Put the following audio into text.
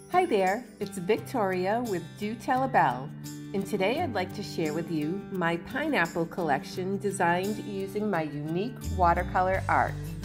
Hi there, it's Victoria with Do Tell a Bell, and today I'd like to share with you my pineapple collection designed using my unique watercolor art.